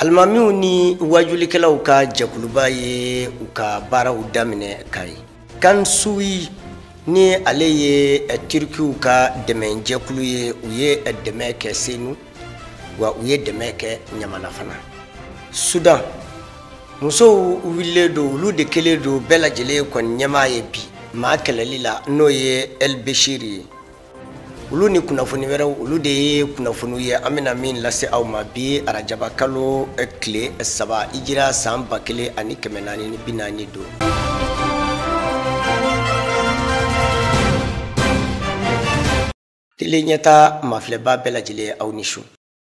Alimamiw ni wajulikɛlaw ka jɛkuluba ye u ka baaraw daminɛ Kayi. Kan Suwi ni ale ye Turkiw ka dɛmɛjɛkulu ye, u ye dɛmɛ kɛ Senu wa u ye dɛmɛ kɛ Ɲamana fana. Sudan musow wililen don, olu de kelen don bɛɛ lajɛlen kɔni ɲɛmaa ye bi maa kɛlɛli la n'o ye El Bashir ye. Olu ni kunnafoni wɛrɛw olu de ye kunnafoniw ye an bɛna min lase aw ma bi arajaba kalo tile 3 hijira san 1440 don. Tele ɲɛta mafilɛba bɛɛ lajɛlen aw ni su.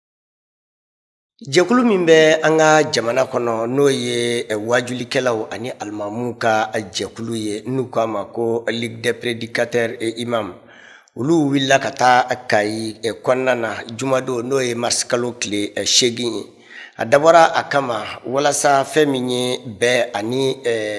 Jɛkulu min bɛ an ka jamana kɔnɔ n'o ye wajulikɛlaw ani alimamuw ka jɛkulu ye n'u k'a ma ko Ligue des prédicateurs et imams. Olu wulila ka taa Kayi kɔnɔna na jumadon n'o ye mars kalo tile 8 ye. A dabɔra a kama walasa fɛn min ye bɛɛ ani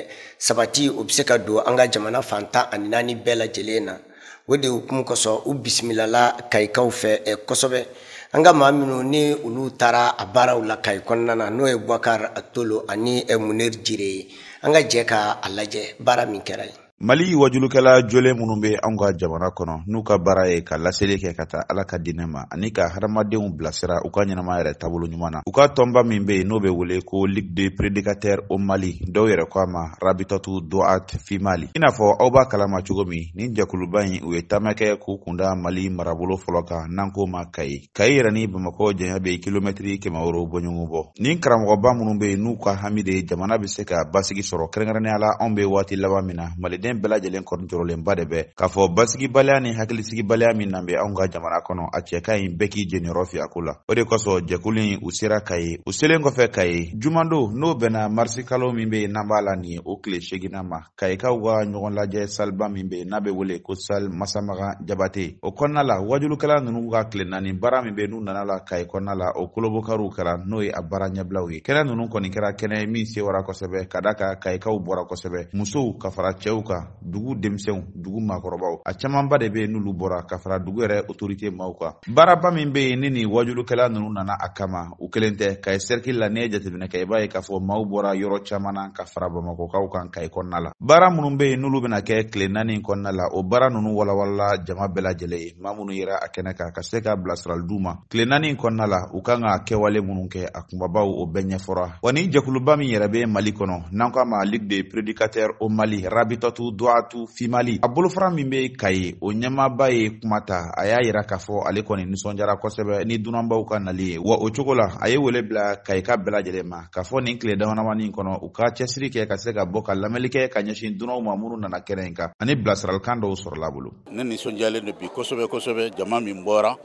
sabati o bɛ se ka don an ka jamana fantan ani 4 bɛɛ lajɛlen na. O de hukumu kosɔn u bisimilala Kayikaw fɛ kosɛbɛ. An ka maa minnu ni olu taara a baaraw la Kayi kɔnɔna na n'o ye Boubacar Tolo ani Munir Jire ye. An ka jɛ ka a lajɛ baara min kɛra yen. Mali wajulukɛla jɔlen minnu bɛ an ka jamana kɔnɔ n'u ka baara ye ka laseli kɛ ka taa Ala ka diinɛ ma ani ka hadamadenw bilasira u ka ɲɛnama yɛrɛ taabolo ɲuman na. U ka tɔnba min bɛ yen n'o bɛ wele ko Ligue des prédicateurs au Mali, dɔw yɛrɛ ko a ma Rabitatu Doat fi Mali. I n'a fɔ aw b'a kalama cogo min nin jɛkuluba in u ye taama kɛ k'u kunda Mali marabolo fɔlɔ kan n'an ko ma Kayi. Kayi yɛrɛ ni Bamakɔ janya bɛ kilomɛtiri 100 bɔɲɔgɔn bɔ. Nin karamɔgɔba minnu bɛ yen n'u ka hami de jamana bɛ se ka basigi sɔrɔ kɛrɛnkɛrɛnnenya la anw bɛ waati laban min na Maliden bɛɛ lajɛlen kɔrɔjɔrɔlenba de bɛ k'a fɔ basigibaliya ni hakilisigibaliya min nan bɛ anw ka jamana kɔnɔ a cɛ ka ɲi bɛɛ k'i jɛniyɔrɔ fi a ko la. O de kosɔn jɛkulu in u sera Kayi. U selen kɔfɛ Kayi jumando n'o bɛnna marisi kalo min bɛ yen n'an b'a la nin ye o tile 8nan ma Kayikaw ka ɲɔgɔn lajɛ saliba min bɛ yen n'a bɛ wele ko Sal Masamaga Jabate. O kɔnɔna la wajulukɛla ninnu ka tile 4 baara min bɛ n'u nana la Kayi kɔnɔna la o kolobokariw kɛra n'o ye a baara ɲɛbilaw ye. Kɛnɛ ninnu kɔni kɛra kɛnɛ min sewara kosɛbɛ ka da ka Kayikaw bɔra kosɛbɛ. Musow ka fara cɛw kan, dugu denmisɛnw, dugu maakɔrɔbaw a camanba de bɛ yen n'olu bɔra ka fara dugu yɛrɛ autorité maaw kan. Baaraba min bɛ yen ni nin wajulukɛla ninnu nana a kama u kelen tɛ Kayi cercle la n'i ye jateminɛ kɛ i b'a ye k'a fɔ maaw bɔra yɔrɔ caman na ka fara Bamakɔkaw kan Kayi kɔnɔna la. Baara minnu bɛ yen n'olu bɛna kɛ tile 4 kɔnɔna la o baara ninnu walawala jama bɛɛ lajɛlen ye maa minnu yera a kɛnɛ kan ka se ka bilasirali d'u ma. Tile 4 kɔnɔna la u kan ka kɛwale minnu kɛ a kunbabaw o bɛɛ ɲɛfɔra. Wa ni jɛkuluba min yɛrɛ bɛ Mali kɔnɔ n'an k'a ma Ligue des prédicateurs au Mali Rabitatu Doatu fi Mali. A bolofara min bɛ Kayi o ɲɛmaaba ye kuma ta a y'a yira k'a fɔ ale kɔni nisɔndiyara kosɛbɛ ni dunanbaw ka nali ye wa o cogo la a ye wele bila Kayi ka bɛɛ lajɛlen ma k'a fɔ nin tile damadamanin kɔnɔ u ka cɛsiri kɛ ka se ka bɔ ka lamɛnli kɛ ka ɲɛsin dunanw ma minnu nana kɛnɛ in kan ani bilasiralikan dɔw sɔrɔla bolo. Ne nisɔndiyalen don bi kosɛbɛ kosɛbɛ jama min bɔra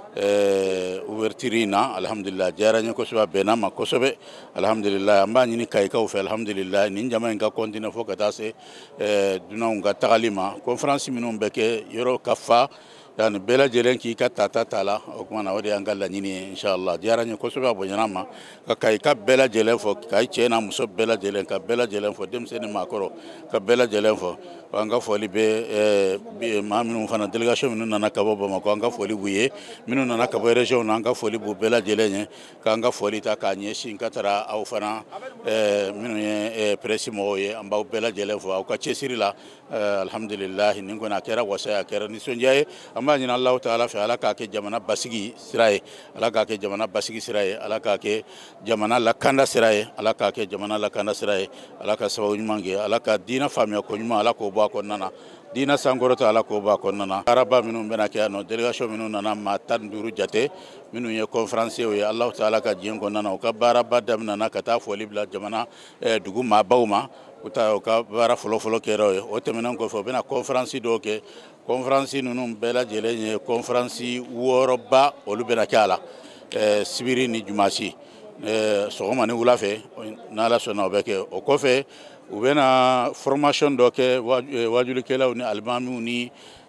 ouverture in na alhamdulillah diyara n ye kosɛbɛ a bɛnna ma kosɛbɛ alhamdulillah an b'a ɲini Kayikaw fɛ alhamdulillah nin jama in ka continuer fo ka taa se dunanw ka tagali ma conférence minnu bɛ kɛ yɔrɔ ka fa yani bɛɛ lajɛlen k'i ka tata ta la o kuma na o de y'an ka laɲini ye inshallah diyara n ye kosɛbɛ a bonyana ma ka Kayi ka bɛɛ lajɛlen fɔ Kayi cɛ n'a muso bɛɛ lajɛlen ka bɛɛ lajɛlen fɔ denmisɛnnin ni maakɔrɔ ka bɛɛ lajɛlen fɔ an ka foli bɛ maa minnu fana délégation minnu nana ka bɔ Bamakɔ an ka foli b'u ye minnu nana ka bɔ région na an ka foli b'u bɛɛ lajɛlen ye k'an ka foli ta k'a ɲɛsin ka taara aw fana minnu ye presse mɔgɔw ye an b'aw bɛɛ lajɛlen fɔ aw ka cɛsiri la alhamdulillah nin kɔni a kɛra wasa ye a kɛra nisɔndiya ye an b'a ɲini Alahu taala fɛ Ala k'a kɛ jamana basigi sira ye Ala k'a kɛ jamana basigi sira ye Ala k'a kɛ jamana lakanda sira ye Ala k'a kɛ jamana lakanda sira ye Ala ka sababu ɲuman kɛ Ala ka diinɛ faamuya ko ɲuman Ala k'o bɔ a kɔnɔna na diinɛ sankɔrɔta Ala k'o bɔ a kɔnɔna na araba minnu bɛna kɛ yan nɔ délégation minnu nana maa 15 jate minnu ye conférenciers ye Alahu taala ka diɲɛ kɔnɔna na u ka baaraba daminɛna ka taa foli bila jamana dugu maabaw ma u ka baara fɔlɔfɔlɔ kɛra ye o tɛmɛnen kɔfɛ u bɛna conférence dɔw kɛ conférence ninnu bɛɛ lajɛlen ye conférence 6ba olu bɛna kɛ a la sibiri ni jumasi sɔgɔma ni wula fɛ n'Ala sɔnna o bɛ kɛ o kɔfɛ u bɛna formation dɔ kɛ wajulikɛlaw ni alimamiw ni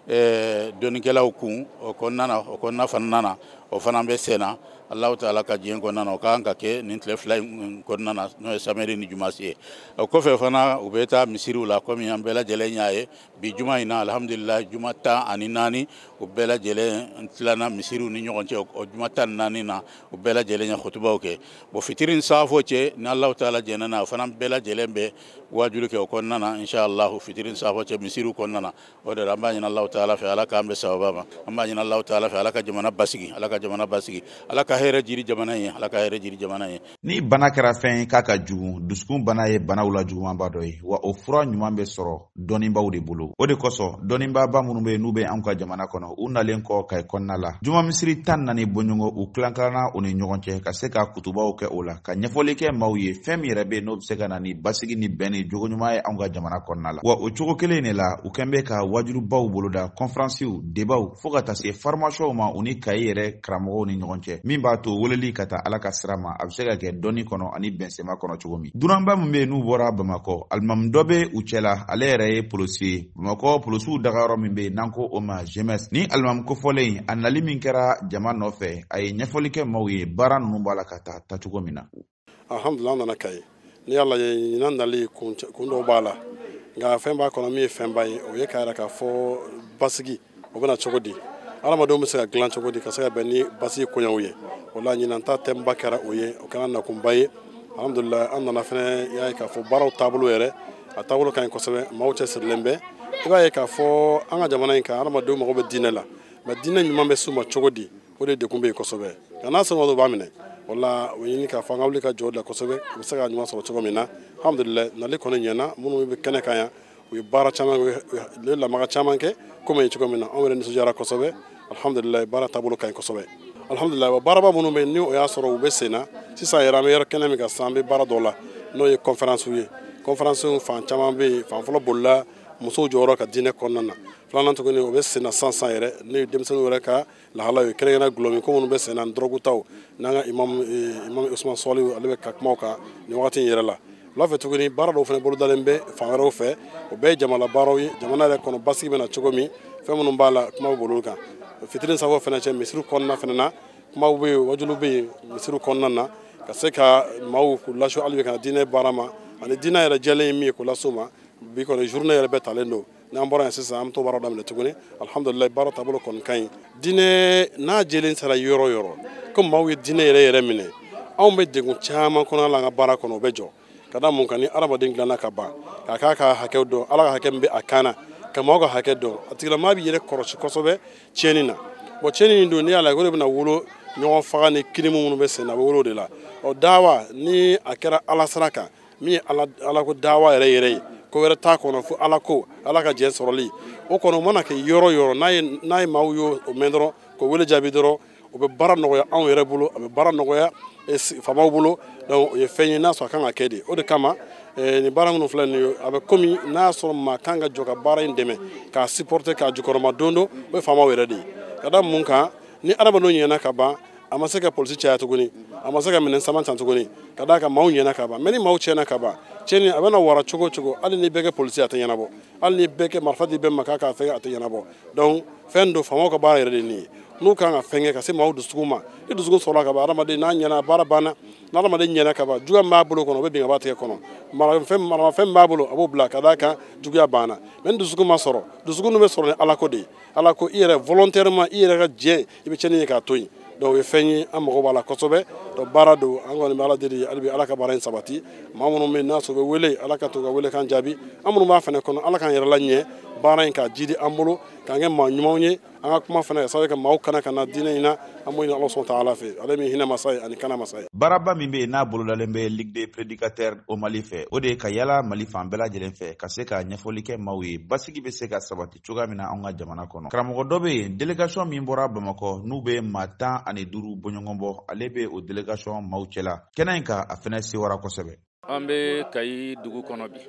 donikɛlaw kun o kɔnɔna fana na o fana bɛ senna Allahu taala ka diɲɛ kɔnɔna na o kan ka kɛ nin tile fila in kɔnɔna na n'o ye samedi ni jumasi ye o kɔfɛ fana u bɛ taa misiriw la komi an bɛɛ lajɛlen y'a ye bi juma in na alhamdulillah juma 14 u bɛɛ lajɛlen tilana misiriw ni ɲɔgɔn cɛ o juma 14 na u bɛɛ lajɛlen ye khutubaw kɛ bon fitiri saafo cɛ ni Allahu taala jɛna na o fana bɛɛ lajɛlen bɛ wajulu kɛ o kɔnɔna na inshallah fitiri saafo cɛ misiriw kɔnɔna na o de la an b'a ɲini Allahu taala fɛ Ala k'an bɛ sababa ma an b'a ɲini Allahu taala fɛ Ala ka jamana basigi Ala ka jamana basigi Ala ka hɛrɛ jiri jamana ye Ala ka hɛrɛ jiri jamana ye ni bana kɛra fɛn ye k'a ka jugu dusukun bana ye banaw la jugumanba dɔ ye wa o fura ɲuman bɛ sɔrɔ dɔnnibaw de bolo o de kosɔn dɔnnibaaba minnu bɛ n'u bɛ anw ka jamana kɔnɔ u nalen kɔ kayi kɔnɔna la juma misiri 14 bɔɲɔgɔn u tilankalanna u ni ɲɔgɔn cɛ ka se ka kutubaw kɛ o la ka ɲɛfɔli kɛ maaw ye fɛn min yɛrɛ bɛ n'o bɛ se ka na ni basigi ni bɛn ni jogoɲuman ye anw ka jamana kɔnɔna la wa o cogo kelen de la u kɛn bɛ ka wajurubaw boloda conférencew debaw fo ka taa se formation ma u ni kayi yɛrɛ karamɔgɔw ni ɲɔgɔn cɛ min b'a to weleli ka taa Ala ka sira ma a bɛ se ka kɛ dɔnni kɔnɔ ani bɛnsɛma kɔnɔ cogo min dunanba min bɛ n'u bɔra Bamakɔ alimamu dɔ bɛ u cɛla ale yɛrɛ ye polisi ye Bamakɔ polisiw dagayɔrɔ min bɛ n'an ko o ma GMS ni alimamu kofɔlen a nali min kɛra jama nɔfɛ a ye ɲɛfɔli kɛ maaw ye baara ninnu b'a la ka taa cogo min na alhamdulillah an nana Kayi ni Ala ye ɲinan nali kun dɔw b'a la nka fɛn b'a kɔnɔ min ye fɛnba ye o ye k'a yira k'a fɔ basigi o bɛna cogo di adamadenw bɛ se ka dilan cogo di ka se ka bɛn ni basigi koɲɛw ye o la ɲinan ta thème kɛra o ye o kɛra nakunba ye alhamdulillah an nana fɛnɛ y'a ye k'a fɔ baaraw taabolo yɛrɛ a taabolo ka ɲi kosɛbɛ maaw cɛ sirilen bɛ i b'a ye k'a fɔ an ka jamana in kan adamadenw mago bɛ diinɛ la mɛ diinɛ ɲuman bɛ s'u ma cogo di o de dekun bɛ yen kosɛbɛ nka n'a sɔrɔ dɔ b'a minɛ o la o ɲini k'a fɔ an ka wuli ka jɔ la kosɛbɛ u bɛ se ka ɲuman sɔrɔ cogo min na alhamdulillah nali kɔni ɲɛna minnu bɛ kɛnɛ kan yan u ye baara caman u ye lamaga caman kɛ komi cogo min na anw yɛrɛ nisɔndiyara kosɛbɛ alhamdulillah baara taabolo ka ɲi kosɛbɛ alhamdulillah baaraba minnu bɛ yen ni o y'a sɔrɔ u bɛ sen na sisan yɛrɛ an bɛ yɔrɔ kɛnɛ min kan sisan an bɛ baara dɔw la n'o ye conférence ye conférence fan caman bɛ yen fan fɔlɔ bolila musow jɔyɔrɔ ka diinɛ kɔnɔna na filanan tuguni o bɛ sen na sisan yɛrɛ ne ye denmisɛnninw yɛrɛ ka lahala ye kɛrɛnkɛrɛnnen gulɔmi ko minnu bɛ sen na dɔrɔgu taw n'an ka imam Usman Sɔliw ale bɛ ka kuma o kan nin wagati in yɛrɛ la wula fɛ tuguni baara dɔw fana bolodalen bɛ fan wɛrɛw fɛ o bɛɛ ye jamana baaraw ye jamana yɛrɛ kɔnɔ basigi bɛ na cogo min fɛn minnu b'a la kuma bɛ bolo kan fitiri sanfɛ fana cɛ misiri kɔnɔna fana na kumaw bɛ yen wajulu bɛ yen misiri kɔnɔna na ka se ka maaw k'u laso hali bi ka na diinɛ baara ma ani diinɛ yɛrɛ jɛlen ye min ye k'u laso ma bi kɔni journée yɛrɛ bɛɛ talen don n'an bɔra yan sisan an bɛ t'o baaraw daminɛ tuguni alhamdulillah baara taabolo kɔni ka ɲi diinɛ n'a jɛlen sera yɔrɔ o yɔrɔ ko maaw ye diinɛ yɛrɛ minɛ anw bɛ degun caman kɔnɔ la an ka baara kɔnɔ o bɛ jɔ ka da mun kan ni adamaden dilanna ka ban k'a k'a ka hakɛw dɔn Ala ka hakɛ min bɛ a kan na ka maaw ka hakɛ dɔn a tigilamaa b'i yɛrɛ kɔlɔsi kosɛbɛ tiɲɛni na bon tiɲɛni in don n'i y'a lajɛ o de bɛna wolo ɲɔgɔn faga ni kirimu minnu bɛ sen na a bɛ wolo o de la ɔ dawa ni a kɛra Ala sira kan min ye Ala ko dawa yɛrɛ ye ko wɛrɛ t'a kɔnɔ fo Ala ko Ala ka jɛn sɔrɔli o kɔnɔ o mana kɛ yɔrɔ o yɔrɔ n'a ye maaw y'o mɛn dɔrɔn k'o wele jaabi dɔrɔn o bɛ baara nɔgɔya anw yɛrɛ bolo a bɛ baara nɔgɔya faamaw bolo donc o ye fɛn ye n'a sɔrɔ a kan ka kɛ de o de kama nin baara minnu filɛ nin ye a bɛ komi n'a sɔrɔ maa kan ka jɔ ka baara in dɛmɛ k'a supporter k'a jukɔrɔma don o ye faamaw yɛrɛ de ye ka da mun kan ni adamadenw ɲɛna ka ban a ma se ka polisi caya tuguni a ma se ka minɛn sama tan tuguni ka da kan maaw ɲɛna ka ban mɛ ni maaw tiɲɛna ka ban tiɲɛni a bɛna wara cogo o cogo hali ni bɛɛ kɛ polisi a tɛ ɲɛnabɔ hali ni bɛɛ kɛ marifa di bɛɛ ma k'a k'a fɛ a tɛ ɲɛnabɔ donc fɛn don faamaw ka baara yɛrɛ de ye nin ye n'u kan ka fɛn kɛ ka se maaw dusukun ma ni dusukun sɔrɔla ka ban adamaden n'a ɲɛna baara banna n'adamaden ɲɛna ka ban juguya min b'a bolo kɔnɔ o bɛ bin ka bɔ a tigɛ kɔnɔ maramafɛn min b'a bolo a b'o bila ka d'a kan juguya banna mɛ ni dusukun ma sɔrɔ dusukun bɛ sɔrɔ ni Ala ko de ye Ala ko i yɛrɛ volontairement i yɛrɛ ka jɛ i bɛ tiɲɛni ye k'a to yen donc o ye fɛn ye an mago b'a la kosɛbɛ donc baara don an kɔni bɛ Ala deli hali bi Ala ka baara in sabati maa minnu bɛ yen n'a sɔrɔ u bɛ wele Ala ka to ka wele kan jaabi an minnu b'a fana kɔnɔ Ala k'an yɛrɛ la ɲɛ baara in k'a jidi an bolo k'an kɛ maa ɲumanw ye an ka kuma fana ka sababu kɛ maaw kana ka na diinɛ in na an b'o ɲini Ala sɔn ta'ala fɛ ale min hinɛ masa ye ani kana masa ye baaraba min bɛ yen n'a bolodalen bɛ Ligue des prédicateurs au Mali fɛ o de ye ka yala Mali fan bɛɛ lajɛlen fɛ ka se ka ɲɛfɔli kɛ maaw ye basigi bɛ se ka sabati cogoya min na an ka jamana kɔnɔ karamɔgɔ dɔ bɛ yen délégation min bɔra Bamakɔ n'u bɛ maa 15 bɔɲɔgɔn bɔ ale bɛ o délégation maaw cɛla kɛnɛ in kan a fana sewara kosɛbɛ an bɛ Kayi dugu kɔnɔ bi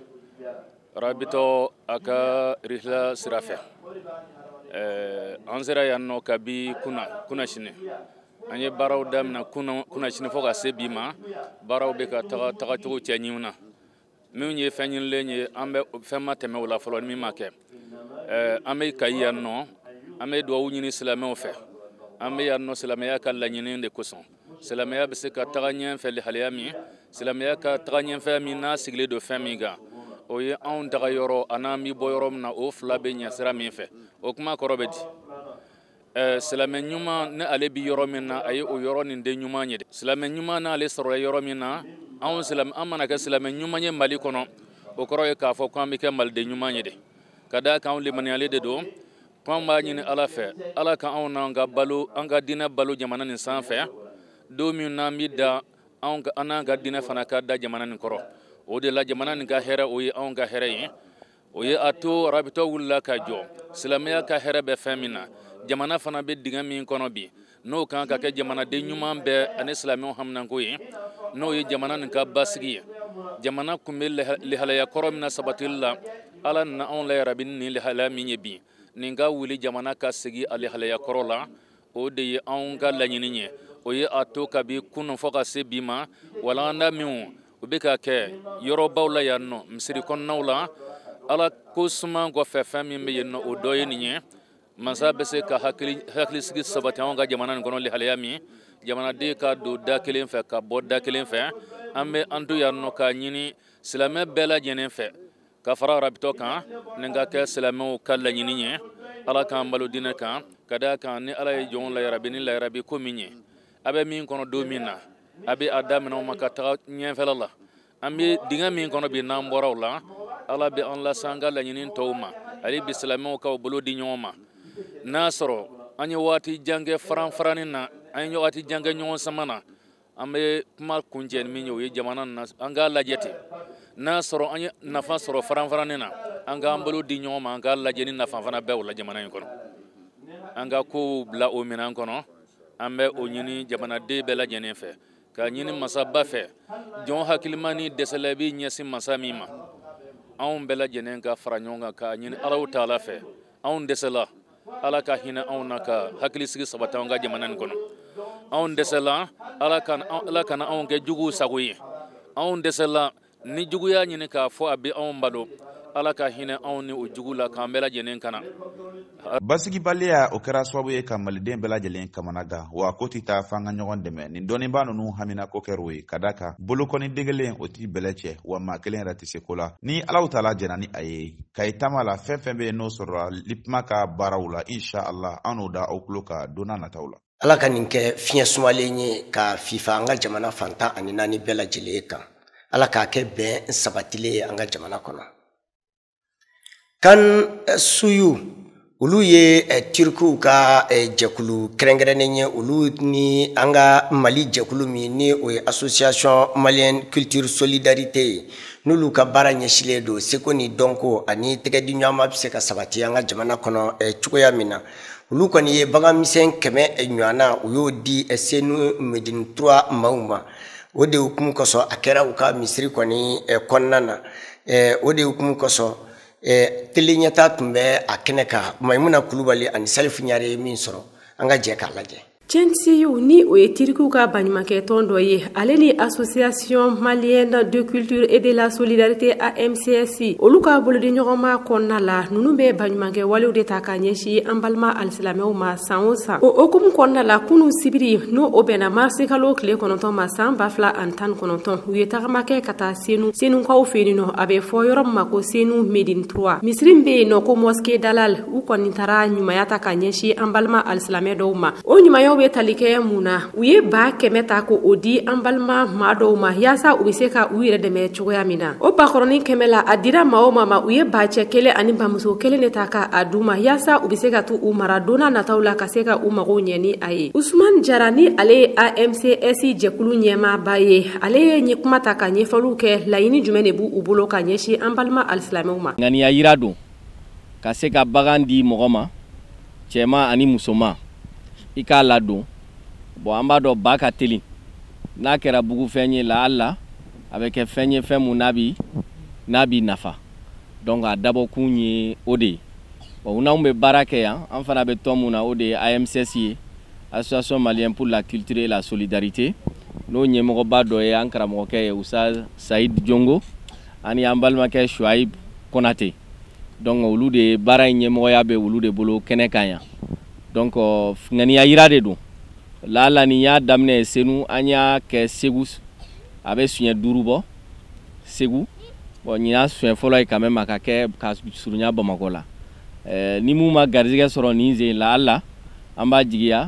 rabitɔ a ka rihla sira fɛ an sera yan nɔ kabi kuna sini an ye baaraw daminɛ kuna sini fɔ ka se bi ma baaraw bɛ ka taga cogo cɛ ɲinw na min ye fɛn ɲinilen ye an bɛ fɛn ma tɛmɛ o la fɔlɔ ni min ma kɛ an bɛ kayi yan nɔ an bɛ dugawu ɲini silamɛw fɛ an bɛ yan nɔ silamɛya ka laɲini de kosɔn silamɛya bɛ se ka taga ɲɛfɛ lahalaya min silamɛya ka taga ɲɛfɛ min n'a sigilen don fɛn min kan o ye anw taga yɔrɔ a n'an bɛ bɔ yɔrɔ min na o fila bɛ ɲɛ sira min fɛ o kuma kɔrɔ bɛ di silamɛ ɲuman ne ale bi yɔrɔ min na a ye o yɔrɔ nin den ɲuman ye dɛ silamɛ ɲuman n'ale sɔrɔla yɔrɔ min na an mana kɛ silamɛ ɲuman ye Mali kɔnɔ o kɔrɔ ye k'a fɔ k'an bɛ kɛ maliden ɲuman ye dɛ ka d'a kan anw limaniyalen de don k'an b'a ɲini Ala fɛ Ala ka anw n'an ka balo an ka diinɛ balo jamana nin sanfɛ don min n'an bɛ da an n'an ka diinɛ fana ka da jamana nin kɔrɔ o de la jamana nin ka hɛrɛ o ye anw ka hɛrɛ ye o ye a to arabitɔ wulila ka jɔ silamɛya ka hɛrɛ bɛ fɛn min na jamana fana bɛ dingɛ min kɔnɔ bi n'o kan ka kɛ jamanaden ɲuman bɛɛ ani silamɛw haminanko ye n'o ye jamana nin ka basigi ye jamana kun bɛ lahalaya kɔrɔ min na sabatili la Ala nana anw la yarabi ni lahalaya min ye bi nin ka wuli jamana ka segi a lahalaya kɔrɔ la o de ye anw ka laɲini ye o ye a to kabi kunun fɔ ka se bi ma walanda minw u bɛ ka kɛ yɔrɔbaw la yan nɔ misiri kɔnɔnaw la Ala ko suma kɔfɛ fɛn min bɛ yen nɔ o dɔ ye nin ye masa bɛ se ka hakilisigi sabati anw ka jamana nin kɔnɔ lahalaya min jamanaden ka don da kelen fɛ ka bɔ da kelen fɛ an bɛ an to yan nɔ k'a ɲini silamɛ bɛɛ lajɛlen fɛ ka fara arabitɔ kan nin ka kɛ silamɛw ka laɲini ye Ala k'an balo diinɛ kan ka d'a kan ni Ala ye jɔnw layarabi ni layarabi ko min ye a bɛ min kɔnɔ don min na a bɛ a daminɛ o ma ka taga ɲɛfɛla la an bɛ dingɛ min kɔnɔ bi n'an bɔra o la Ala bɛ an lase an ka laɲini tɔw ma ale bɛ silamɛw ka bolo di ɲɔgɔn ma n'a sɔrɔ an ye waati jan kɛ faran-faranin na an ye waati jan kɛ ɲɔgɔn sama na an bɛ kuma kuncɛ min ye o ye jamana na an k'a lajɛ ten n'a sɔrɔ an ye nafa sɔrɔ faran-faranin na an k'an bolo di ɲɔgɔn ma an k'a lajɛ ni nafa fana bɛ o la jamana in kɔnɔ an ka kow bila o minɛn kɔnɔ an bɛ o ɲini jamanaden bɛɛ lajɛlen fɛ k'a ɲini masaba fɛ jɔn hakilima ni dɛsɛla bɛ ɲɛsin masa min ma anw bɛɛ lajɛlen ka fara ɲɔgɔn kan k'a ɲini Alahu Taala fɛ anw dɛsɛla Ala ka hinɛ anw na ka hakilisigi sabati anw ka jamana nin kɔnɔ anw dɛsɛla Ala kana anw kɛ juguw sago ye anw dɛsɛla ni juguya ɲini k'a fɔ a bɛ anw balo Ala ka hinɛ anw ni o jugu la k'an bɛɛ lajɛlen kana basigibaliya o kɛra sababu ye ka maliden bɛɛ lajɛlen kamana gan wa ko tɛ taa f'an ka ɲɔgɔn dɛmɛ nin dɔnnibaa ninnu hamina ko kɛr'o ye ka d'a kan bolokɔni den kelen o t'i bɛlɛ cɛ wa maa kelen yɛrɛ tɛ se ko la ni Alahu Taala jɛna ni a ye kayi taama la fɛn fɛn bɛ yen n'o sɔrɔla LIPMA ka baaraw la inshallah an n'o da aw tulo kan don n'a nataw la Ala ka nin kɛ fiɲɛ sumalen ye ka fifa an ka jamana fantan ani naani bɛɛ lajɛlen kan Ala k'a kɛ bɛn sabatilen ye an ka jamana kɔnɔ kan suyu olu ye Turkiw ka jɛkulu kɛrɛnkɛrɛnnen ye olu ni an ka Mali jɛkulu min ni o ye Association Malienne Culture Solidarité ye n'olu ka baara ɲɛsilen don seko ni dɔnko ani tɛgɛdiɲɔgɔnma bɛ se ka sabati an ka jamana kɔnɔ cogoya min na olu kɔni ye baganmisɛn 100 ɲɔgɔnna u y'o di Senu Medine 3 maaw ma o de hukumu kɔsɔn a kɛra u ka misiri kɔni kɔnɔna na o de hukumu kɔsɔn tele ɲɛta tun bɛ a kɛnɛ kan Maimuna Kulubali ani Salifu Ɲare ye min sɔrɔ an ka jɛ k'a lajɛ CNCU ni o ye Turkiw ka baɲumankɛ tɔn dɔ ye ale ni Association Malienne de Culture et de la Solidarité AMCSI olu ka bolodi ɲɔgɔnma kɔnɔna la nunu bɛ baɲumankɛ walew de ta ka ɲɛsi an balima alisilamɛw ma san o san o okumu kɔnɔna la kunu sibiri n'o o bɛnna marisi kalo tile 9 ma san 2019 u ye tagamakɛ ka taa senukaw fɛ yen nɔ a bɛ fɔ yɔrɔ min ma ko Senu Medine 3 misiri bɛ yen nɔ ko Mosquée Dalal u kɔni taara ɲumanya ta ka ɲɛsi an balima alisilamɛ dɔw ma o ɲumanya bɛ tali kɛ mun na u ye ba 100 ta ko o di an balima maa dɔw ma yaasa u bɛ se ka u yɛrɛ dɛmɛ cogoya min na o bakɔrɔnin 100 la a dira maa o maa ma u ye ba cɛ kelen ani bamuso kelen de ta ka a d'u ma yaasa u bɛ se ka to u mara don n'a nataw la ka se ka u mago ɲɛ ni a ye Usman Jara ni ale ye AMCSI jɛkulu ɲɛmaaba ye ale ye ɲɛ kuma ta ka ɲɛfɔliw kɛ laɲini jumɛn de b'u u bolo ka ɲɛsin an balima alisilamɛw ma ŋaniya yira don ka se ka bagan di mɔgɔ ma cɛma ani musoma i k'a ladon bon an b'a dɔn ba ka teli n'a kɛra bugufɛn ye la alla a bɛ kɛ fɛn ye fɛn mun n'a bi nafa donc a dabɔkun ye o de ye bon n'anw bɛ baara kɛ yan an fana bɛ tɔn mun na o de ye AMCSI ye Association Malienne pour la Culture et la Solidarité n'o ɲɛmɔgɔba dɔ ye an karamɔgɔkɛ ye Usa Saïd Jongo ani an balimakɛ Shuaib Konate donc olu de baara in ɲɛmɔgɔya bɛ olu de bolo kɛnɛ kan yan donc ŋaniya yira de don la ni y'a daminɛ Senu an y'a kɛ Segu a bɛ suɲɛ 5 bɔ Segu bon nin y'a suɲɛ fɔlɔ ye quand même a ka kɛ ka surunya Bamakɔ la ni mun ma garizigɛ sɔrɔ nin zen la hali la an b'a jigiya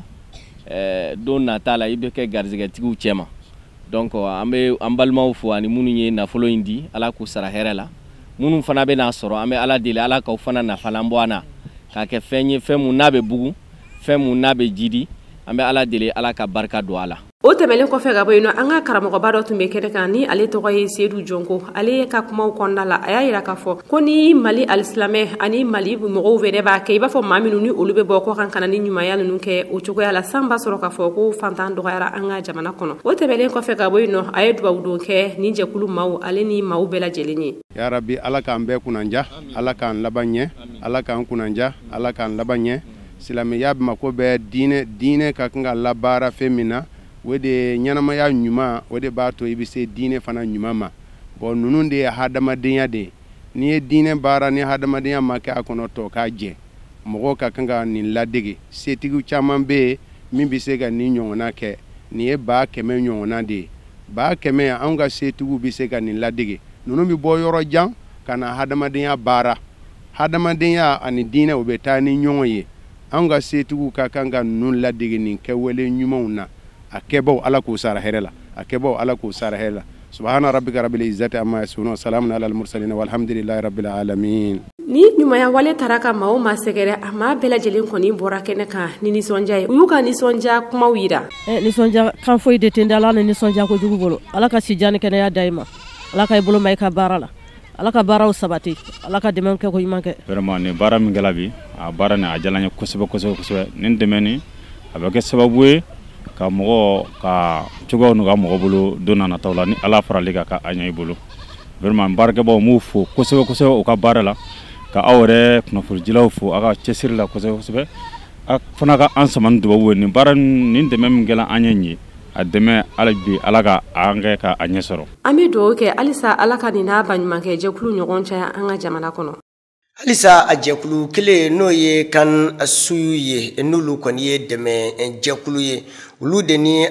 don nata la i bɛ kɛ garizigɛtigiw cɛma donc an bɛ an balimaw fo ani minnu ye nafolo in di Ala k'u sara hɛrɛ la minnu fana bɛ n'a sɔrɔ an bɛ Ala deli Ala k'aw fana nafalan bɔ an na k'a kɛ fɛn ye fɛn mun n'a bɛ bugu fɛn mun n'a bɛ jidi an bɛ Ala deli Ala ka barika don a la. O tɛmɛlen kɔfɛ ka bɔ yen nɔ an ka karamɔgɔba dɔ tun bɛ kɛnɛ kan ni ale tɔgɔ ye Seydou Jonko ale ka kumaw kɔnɔna la a y'a yira k'a fɔ ko ni Mali alisilamɛ ani Mali mɔgɔw wɛrɛ b'a kɛ i b'a fɔ maa minnu ni olu bɛ bɔ kɔ kan kana ni ɲumanya ninnu kɛ o cogoya la san b'a sɔrɔ k'a fɔ ko fantan dɔgɔyara an ka jamana kɔnɔ. O tɛmɛlen kɔfɛ ka bɔ yen nɔ a ye dubabu don kɛ ni jɛkulu maaw ale ni maaw bɛɛ lajɛlen ye. Ya Rabbi Ala k'an bɛɛ kunnanja Ala k'an laban ɲɛ Ala k'an kunnanja Ala k'an laban ɲɛ silamɛya bɛ mako bɛ diinɛ ka kan ka labaara fɛn min na o de ɲɛnamaya ɲuman o de b'a to i bɛ se diinɛ fana ɲuman ma bon ninnu de ye hadamadenya de n'i ye diinɛ baara ni hadamadenya ma kɛ a kɔnɔ tɔ k'a jɛ mɔgɔw ka kan ka nin ladege setigiw caman bɛ yen min bɛ se ka nin ɲɔgɔnna kɛ nin ye 100 ɲɔgɔnna de ye 100 anw ka setigiw bɛ se ka nin ladege ninnu bɛ bɔ yɔrɔ jan ka na hadamadenya baara hadamadenya ani diinɛ o bɛ taa ni ɲɔgɔn ye anw ka setigiw ka kan ka ninnu ladege nin kɛwale ɲumanw na a kɛbaw Ala k'u sara hɛrɛ la a kɛbaw Ala k'u sara hɛrɛ la subhana rabbika rabbil izzati amma yasifun wa salamun alal mursalin walhamdulillahi rabbil alamin. Ni ɲumanya wale taara ka maaw ma sɛgɛrɛ a maa bɛɛ lajɛlen kɔni bɔra kɛnɛ kan ni nisɔndiya ye u y'u ka nisɔndiya kumaw yira. Nisɔndiya kan foyi de tɛ Ala ni nisɔndiya kojugu bolo Ala ka sijan ni kɛnɛya da i ma Ala ka i bolo ma i ka baara la Ala ka baaraw sabati Ala ka dɛmɛ kɛ ko ɲuman kɛ. Vraiment ni baara min kɛla bi a baara ni a diyala n ye kosɛbɛ ni dɛmɛ ni a bɛ kɛ sababu ye ka mɔgɔ ka cogoyaw n'u ka mɔgɔ bolo don na nataw la ni Ala farali ka a ɲɛ i bolo vraiment baarakɛbaw m'u fo kosɛbɛ u ka baara la ka aw yɛrɛ kunnafonidilaw fo a ka cɛsiri la kosɛbɛ a fana ka an sama ni dubabu ye nin baara nin dɛmɛ min kɛla an ye nin ye a dɛmɛ Ala bi Ala ka an kɛ ka a ɲɛ sɔrɔ. An bɛ dugawu kɛ halisa Ala ka nin n'a baɲumankɛ jɛkulu ɲɔgɔn caya an ka jamana kɔnɔ. Halisa a jɛkulu kelen n'o ye kan suyu ye n'olu kɔni ye dɛmɛ jɛkulu ye olu de ni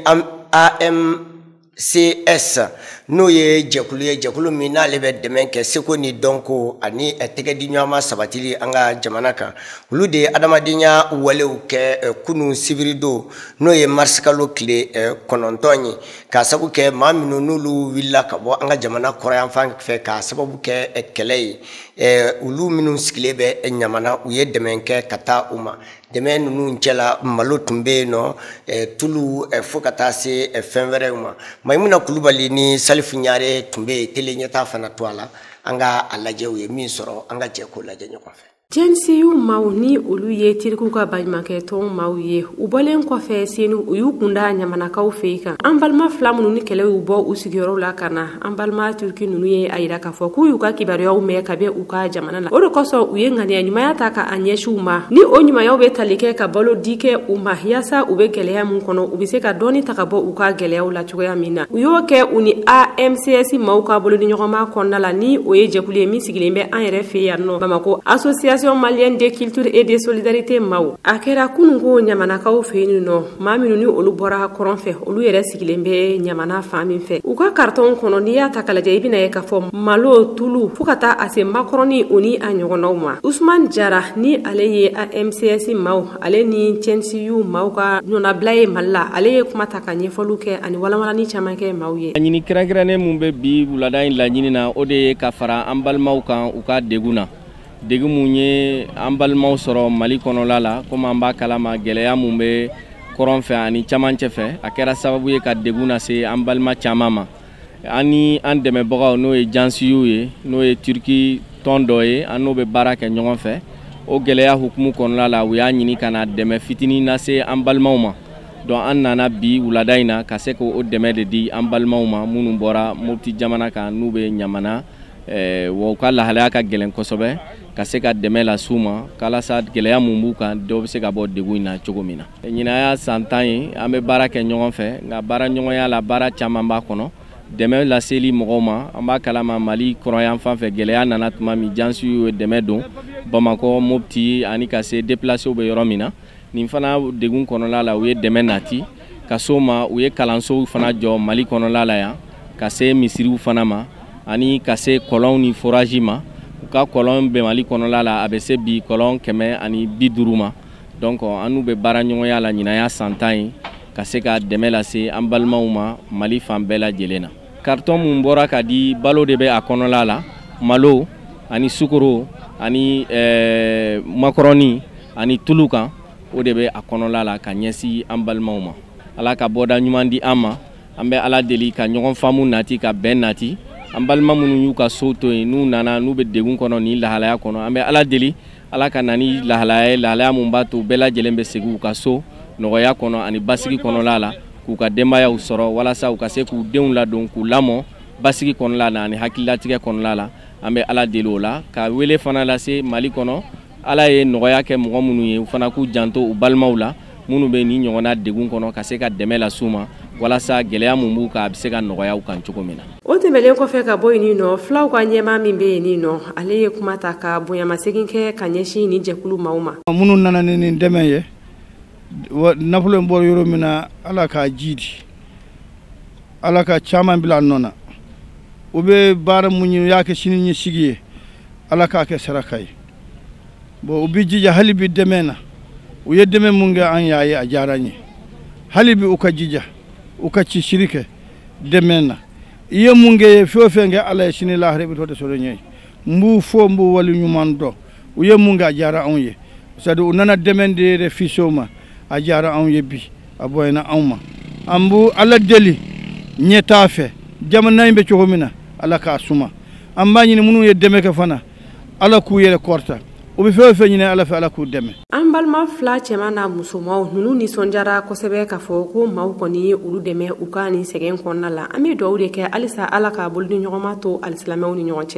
AMCS n'o ye jɛkulu min n'ale bɛ dɛmɛ kɛ seko ni dɔnko ani tɛgɛdi ɲɔgɔnma sabatili an ka jamana kan olu de ye adamadenya walew kɛ kunun sibirido n'o ye marsikalo tile 9 ye k'a sababu kɛ maa minnu n'olu wulila ka bɔ an ka jamana kɔrɔyanfan fɛ k'a sababu kɛ kɛlɛ ye olu minnu sigilen bɛ ɲamana u ye dɛmɛ kɛ ka taa u ma dɛmɛ ninnu cɛla malo tun bɛ yen nɔ tulu fo ka taa se fɛn wɛrɛw ma Maimuna Kulubali ni Salifu Ɲare tun bɛ yen tele ɲɛta fana to a la an ka a lajɛ u ye min sɔrɔ an ka jɛ k'o lajɛ ɲɔgɔn fɛ. Jɛnsiyu maaw ni olu ye teriku ka baɲumankɛ tɔn maaw ye u bɔlen kɔfɛ Senu u y'u kunda ɲamanakaw fɛ kan an balima fila minnu ni kɛlɛ y'u bɔ u sigiyɔrɔw la ka na an balima turki ninnu ye a yira k'a fɔ k'u y'u ka kibaruyaw mɛn ka bɛ u ka jamana la o de kosɔn u ye ŋaniya ɲumanya ta ka a ɲɛsin u ma ni o ɲumanyaw bɛ tali kɛ ka balo di kɛ u ma yaasa u bɛ gɛlɛya min kɔnɔ u bɛ se ka dɔɔni ta ka bɔ u ka gɛlɛyaw la cogoya min na u y'o kɛ u ni AMCS maaw ka bolo ni ɲɔgɔnma kɔnɔna la ni o ye jɛkulu ye min sigilen bɛ an yɛrɛ fɛ yan nɔ Bamako Association malienne de culture et de solidarité maaw a kɛra kunun ko ɲamanakaw fɛ yen nɔ maa minnu ni olu bɔra kɔrɔn fɛ olu yɛrɛ sigilen bɛ ɲamana fan min fɛ u ka kartɔn kɔnɔ n'i y'a ta k'a lajɛ i bɛna ye k'a fɔ malo tulu fo ka taa a se makɔrɔni o ni a ɲɔgɔnnaw ma Usman Jara ni ale ye AMCS maaw ale ni CNCU maaw ka ɲɔnabila ye Mali la ale ye kuma ta ka ɲɛfɔliw kɛ ani walawalani caman kɛ maaw ye. Laɲini kɛrɛnkɛrɛnnen mun bɛ bi wulada in laɲini na o de ye ka fara an balimaw kan u ka degun na degun mun ye an balimaw sɔrɔ Mali kɔnɔla la komi an b'a kalama gɛlɛya mun bɛ kɔrɔn fɛ ani camancɛ fɛ a kɛra sababu ye ka degun lase an balima caman ma ani an dɛmɛbagaw n'o ye jansiyu ye n'o ye turki tɔn dɔ ye an n'o bɛ baara kɛ ɲɔgɔn fɛ o gɛlɛya hukumu kɔnɔla la u y'a ɲini ka na dɛmɛ fitinin lase an balimaw ma donc an nana bi wulada in na ka se k'o dɛmɛ de di an balimaw ma minnu bɔra Mopti jamana kan n'u bɛ ɲamana wa u ka lahalaya ka gɛlɛn kosɛbɛ ka se ka dɛmɛ las'u ma walasa gɛlɛya mun b'u kan dɔw bɛ se ka bɔ degun in na cogo min na ɲinan y'a san 10 ye an bɛ baara kɛ ɲɔgɔn fɛ nka baara ɲɔgɔnya la baara caman b'a kɔnɔ dɛmɛ laseli mɔgɔw ma an b'a kalama Mali kɔrɔyan fan fɛ gɛlɛya nana tuma min jansi ye dɛmɛ don Bamakɔ Mopti ani ka se déplacer bɛ yɔrɔ min na nin fana degun kɔnɔna la u ye dɛmɛ nati ka so ma u ye kalansow fana jɔ Mali kɔnɔna la yan ka se misiriw fana ma ani ka se kɔlɔnw ni forage ma u ka kɔlɔn bɛ Mali kɔnɔna la a bɛ se bi kɔlɔn 150 ma donc an n'u bɛ baara ɲɔgɔnya la ɲinaya san 10 ye ka se ka dɛmɛ lase an balimaw ma Mali fan bɛɛ lajɛlen na carton mun bɔra ka di balo de bɛ a kɔnɔna la malo ani sukoro ani macaroni ani tulu kan o de bɛ a kɔnɔna la ka ɲɛsin an balimaw ma Ala ka bɔda ɲuman di an ma an bɛ Ala deli ka ɲɔgɔn faamu nati ka bɛn nati an balima minnu y'u ka so to yen n'u nana n'u bɛ degun kɔnɔ ni lahalaya kɔnɔ an bɛ Ala deli Ala ka na ni lahalaya mun b'a to bɛɛ lajɛlen bɛ segin u ka so nɔgɔya kɔnɔ ani basigi kɔnɔla la k'u ka denbayaw sɔrɔ walasa u ka se k'u denw ladon k'u lamɔ basigi kɔnɔla la ani hakililatigɛ kɔnɔla la an bɛ Ala deli o la ka wele fana lase Mali kɔnɔ Ala ye nɔgɔya kɛ mɔgɔ minnu ye u fana k'u janto u balimaw la minnu bɛ ni ɲɔgɔnna degun kɔnɔ ka se ka dɛmɛ las'u ma walasa gɛlɛya mun b'u kan a bɛ se ka nɔgɔya u kan cogo min na. O tɛmɛlen kɔfɛ ka bɔ yen nɔ fulaw ka ɲɛmaa min bɛ yen nɔ ale ye kuma ta ka bonyamasegin kɛ ka ɲɛsin ni jɛkulu maaw ma. Minnu nana ni nin dɛmɛ ye nafolo in bɔra yɔrɔ min na Ala k'a ji di Ala ka caman bila a nɔ na u bɛ baara mun ye u y'a kɛ sini ɲɛsigi ye Ala k'a kɛ saraka ye bon u bɛ jija hali bi dɛmɛ na u ye dɛmɛ mun kɛ an y'a ye a diyara n ye hali bi u ka jija u ka cisiri kɛ dɛmɛ na i ye mun kɛ ye fɛn o fɛn kɛ Ala ye sini lahara i bɛ t'o de sɔrɔ ɲɛ n b'u fo n b'u wali ɲuman dɔn u ye mun kɛ a diyara anw ye c'est à dire u nana dɛmɛ de yɛrɛ fisew ma a diyara anw ye bi a bɔyana anw ma an b'u Ala deli ɲɛtaa fɛ jamana in bɛ cogo min na Ala k'a suma an b'a ɲini minnu ye dɛmɛ kɛ fana Ala k'u yɛrɛ kɔrɔta u bɛ fɛn o fɛn ɲini Ala fɛ Ala k'u dɛmɛ. An balima fila cɛman n'a musomanw ninnu nisɔndiyara kosɛbɛ k'a fɔ ko maaw kɔni ye olu dɛmɛ u ka nin sɛgɛn kɔnɔna la an bɛ dugawu de kɛ halisa Ala k'a bolo ni ɲɔgɔnma to alisilamɛw ni ɲɔgɔn cɛ.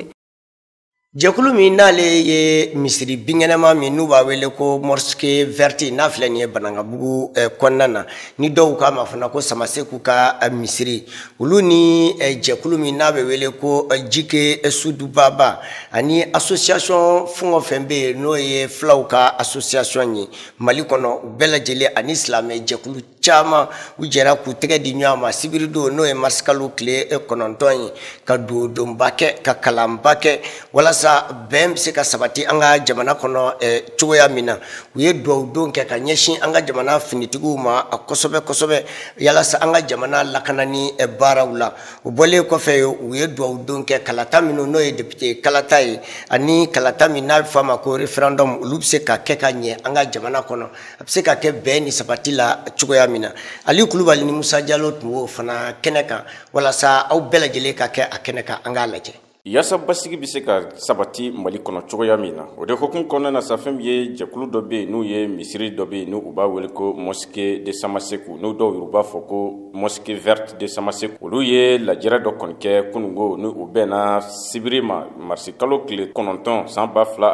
Jɛkulu min n'ale ye misiri binkɛnɛma min n'u b'a wele ko mosquée verte n'a filɛ nin ye Banankabugu kɔnɔna na ni dɔw k'a ma fana ko Samaseku ka misiri olu ni jɛkulu min n'a bɛ wele ko Jike Sudubaba ani association fɛn o fɛn bɛ yen n'o ye fulaw ka association ye Mali kɔnɔ u bɛɛ lajɛlen ani silamɛ jɛkulu caman u jɛra k'u tɛgɛ di ɲɔgɔn ma sibiri don n'o ye mars kalo tile 9 ye ka donba kɛ ka kalanba kɛ walasa bɛn bɛ se ka sabati an ka jamana kɔnɔ cogoya min na u ye dugawu don kɛ ka ɲɛsin an ka jamana finitigiw ma kosɛbɛ kosɛbɛ yalasa an ka jamana lakanani baaraw la o bɔlen kɔfɛ u ye dugawu don kɛ kalata minnu n'o ye député kalata ye ani kalata min n'a bɛ fɔ a ma ko référendum olu bɛ se ka kɛ ka ɲɛ an ka jamana kɔnɔ a bɛ se ka kɛ bɛn ni sabati la cogoya min na Ali Kulubali ni Musa Jalo tun b'o fana kɛnɛ kan walasa aw bɛɛ lajɛlen ka kɛ a kɛnɛ kan an k'a lajɛ. Yasa basigi bɛ se ka sabati Mali kɔnɔ cogoya min na o de hukumu kɔnɔna na sa fɛn ye jɛkulu dɔ bɛ yen n'u ye misiri dɔ bɛ yen n'u b'a wele ko mosquée de Samaseku n'u dɔw y'u b'a fɔ ko mosquée verte de Samaseku olu ye lajɛrɛ dɔ kɔni kɛ kunungo n'u bɛnna sibiri ma marisi kalo tile 9 san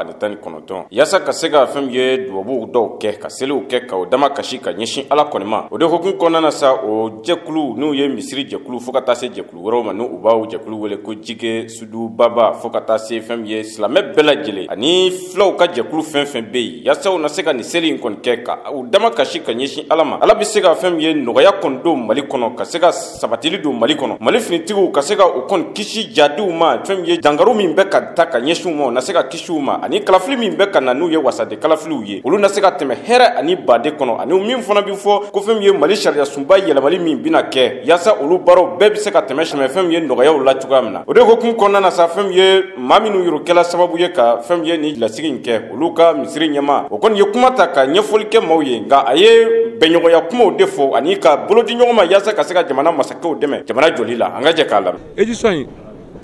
2019 yasa ka se ka fɛn ye dubabuw dɔw kɛ ka seliw kɛ ka o dama kasi ka ɲɛsin Ala kɔni ma o de hukumu kɔnɔna na sa o jɛkulu n'u ye misiri jɛkulu fo ka taa se jɛkulu wɛrɛw ma n'u b'o jɛkulu wele ko Jike Sudubaba fo ka taa se fɛn ye silamɛ bɛɛ lajɛlen ani filaw ka jɛkulu fɛn fɛn bɛ yen yasa u na se ka nin seli in kɔni kɛ ka u dama kasi ka ɲɛsin Ala ma Ala bɛ se ka fɛn ye nɔgɔya kɔni don Mali kɔnɔ ka se ka sabatili don Mali kɔnɔ Mali finitigiw ka se ka o kɔni kisi jadiw ma fɛn ye dangaru min bɛ ka ta ka ɲɛsin u ma u na se ka kisi u ma ani kalafili min bɛ ka na n'u ye wasade kalafiliw ye olu na se ka tɛmɛ hɛrɛ ani baden kɔnɔ ani min fana bɛ fɔ ko fɛn ye Mali sariya sunba yɛlɛmali min bɛna kɛ yasa olu baaraw bɛɛ bɛ se ka tɛmɛ fɛn ye nɔgɔyaw la cogoya min na o de hukumu kɔnɔna na sa fɛn ye maa minnu yurukɛla sababu ye ka fɛn ye ni lasigi in kɛ olu ka misiri ɲɛma o kɔni ye kuma ta ka ɲɛfɔli kɛ maaw ye nka a ye bɛnɲɔgɔnya kumaw de fɔ ani ka bolo di ɲɔgɔn ma yasa ka se ka jamana masakɛw dɛmɛ jamana joli la an ka jɛ k'a lamɛn. édition in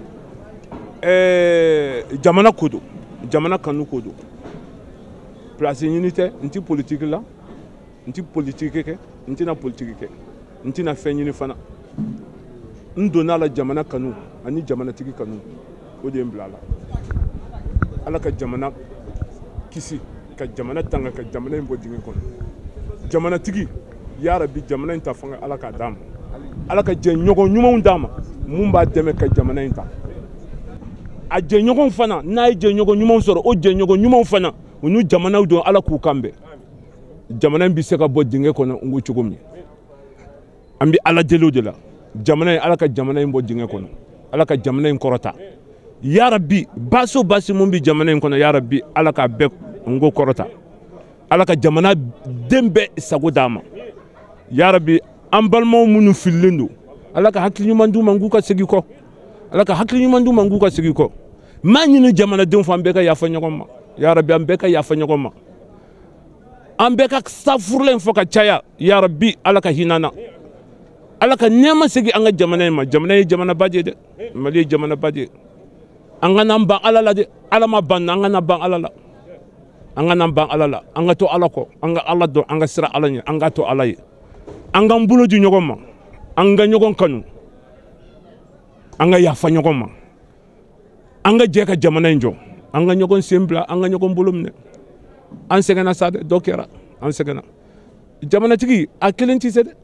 jamana ko don jamana kanu ko don place ɲini tɛ n ti politique la n ti politique kɛ n tɛna politique kɛ n tɛna fɛn ɲini fana n donna la jamana kanu ani jamanatigi kanu o de ye n bila la Ala ka jamana kisi ka jamana tanga ka jamana in bɔ dingɛ kɔnɔ jamanatigi ya Rabbi jamana in ta fanga Ala k'a d'a ma Ala ka jɛɲɔgɔn ɲumanw d'a ma mun b'a dɛmɛ ka jamana in ta a jɛɲɔgɔnw fana n'a ye jɛɲɔgɔn ɲumanw sɔrɔ o jɛɲɔgɔn ɲumanw fana u n'u jamanaw don ala k'u kanbɛn jamana in bɛ se ka bɔ dingɛ kɔnɔ n ko cogo min an bɛ ala deliw de la jamana in ala ka jamana in bɔ dingɛ kɔnɔ ala ka jamana in kɔrɔta yarabi baso basi mun bɛ jamana in kɔnɔ yarabi ala ka bɛɛ n ko kɔrɔta ala ka jamana den bɛɛ sago d'a ma yarabi an balimaw minnu fililen don ala ka hakili ɲuman d'u ma n k'u ka segin kɔ ala ka hakili ɲuman d'u ma n k'u ka segin kɔ m'a ɲini jamanadenw fɛ an bɛɛ ka yafa ɲɔgɔn ma yarabi an bɛɛ ka yafa ɲɔgɔn ma an bɛɛ ka safurulen fɔ ka caya yarabi ala ka hinɛ na ala ka nɛɛma segin an ka jamana in ma jamana ye jamanaba de ye dɛ mali ye jamanaba de ye an ka n'an ban ala la dɛ ala ma ban na an ka na ban ala la an ka n'an ban ala la an ka to ala kɔ an ka ala dɔn an ka sira ala ɲɛ an ka to ala ye an k'an bolo di ɲɔgɔn ma an ka ɲɔgɔn kanu an ka yafa ɲɔgɔn ma an ka jɛ ka jamana in jɔ an ka ɲɔgɔn sen bila an ka ɲɔgɔn bolo minɛ an sɛgɛnna sa dɛ dɔ kɛra an sɛgɛnna jamanatigi a kelen tɛ se dɛ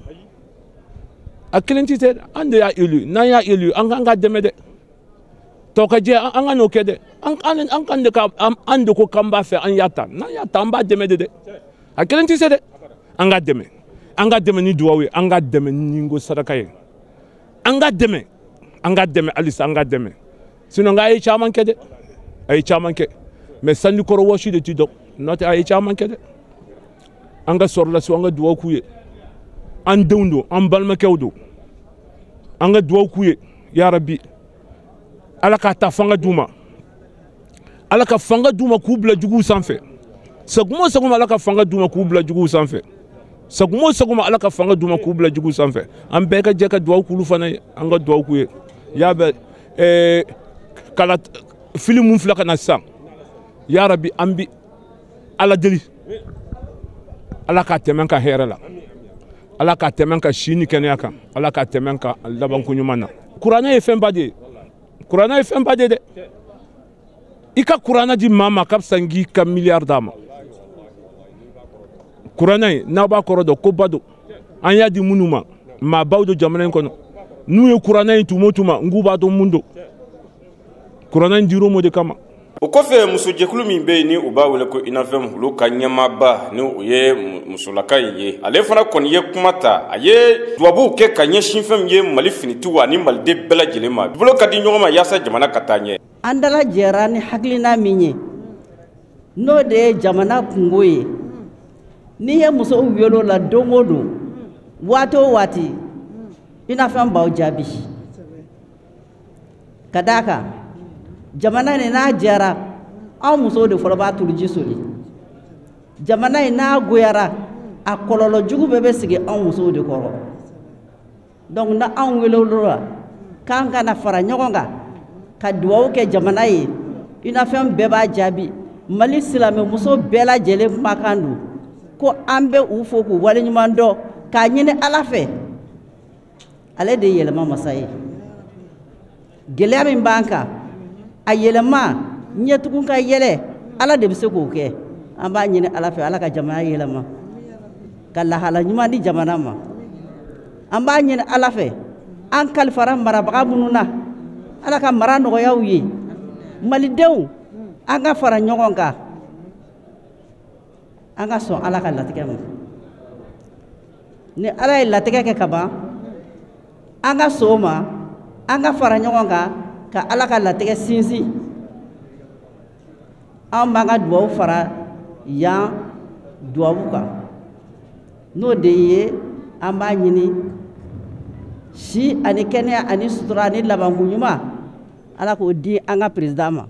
a kelen tɛ se an de y'a élu n'an y'a élu an k'an ka dɛmɛ dɛ tɔ ka jɛ an ka n'o kɛ dɛ an de ko k'an b'a fɛ an y'a ta n'an y'a ta an b'a dɛmɛ de dɛ a kelen tɛ se dɛ an ka dɛmɛ ni duwawu ye an ka dɛmɛ ni ko saraka ye an ka dɛmɛ halisa an ka dɛmɛ sinon a ye caman kɛ dɛ a ye caman kɛ mais sanji kɔrɔ wɔsi de t'i dɔn n'o tɛ a ye caman kɛ dɛ an ka sɔrɔlasiw an ka duwawu k'u ye an denw don an balimakɛw don an ka duwawu k'u ye yarabi ala k'a ta fanga d'u ma ala ka fanga d'u ma k'u bila juguw sanfɛ saguma o saguma ala ka fanga d'u ma k'u bila juguw sanfɛ saguma o saguma ala ka fanga d'u ma k'u bila juguw sanfɛ an bɛɛ ka jɛ ka duwawu k'ulu fana ye an ka duwawu k'u ye y'a bɛ kala fili mun filɛ ka na sisan yarabi an bi ala deli ala k'a tɛmɛ ka hɛrɛ la ala k'a tɛmɛ ka si ni kɛnɛya kan ala k'a tɛmɛ ka labanko ɲuman na kuranɛ ye fɛnba de ye kuranɛ ye fɛnba de ye dɛ i ka kuranɛ di maa ma ka fisa n k'i ka miliyari d'a ma kuranɛ n'aw b'a kɔrɔ dɔn ko ba don an y'a di minnu ma maabaw don jamana in kɔnɔ n'u ye kuranɛ in tuma o tuma n k'u b'a dɔn mun don kuranɛ in dir'o ma o de kama. o kɔfɛ musojɛkulu min bɛ yen ni u b'a wele ko INAFEM olu ka ɲɛmaaba ni o ye musolaka in ye ale fana kɔni ye kuma ta a ye dubabuw kɛ ka ɲɛsin fɛn min ye mali finitigiw ani maliden bɛɛ lajɛlen ma bolo ka di ɲɔgɔn ma yaasa jamana ka taa ɲɛ. an dalajɛra ni hakilina min ye n'o de ye jamana kungo ye n'i ye musow wele o la don o don waati o waati INAFEM b'aw jaabi ka d'a kan jamana in n'a jɛra anw musow de fɔlɔ b'a turuji soli jamana in n'a goyara a kɔlɔlɔ jugu bɛɛ bɛ sigi anw musow de kɔrɔ donc na anw wele olu la k'an kana fara ɲɔgɔn kan ka duwawu kɛ jamana ye INAFEM bɛɛ b'a jaabi mali silamɛ muso bɛɛ lajɛlen kumakan don ko an bɛ u fo k'u waleɲuman dɔn k'a ɲini ala fɛ ale de ye yɛlɛma masa ye gɛlɛya min b'an kan a yɛlɛma ɲɛtugun ka yɛlɛ ala de bɛ se k'o kɛ an b'a ɲini ala fɛ ala ka jamana yɛlɛma ka lahala ɲuman di jamana ma an b'a ɲini ala fɛ an kalifara marabaga minnu na ala ka mara nɔgɔya u ye malidenw an ka fara ɲɔgɔn kan an ka sɔn ala ka latigɛ ma ni ala ye latigɛ kɛ ka ban an ka sɔn o ma an ka fara ɲɔgɔn kan ka ala ka latigɛ sinsin an b'an ka duwawu fara yan duwawu kan n'o de ye an b'a ɲini si ani kɛnɛya ani sutura ani labanko ɲuman ala k'o di an ka président ma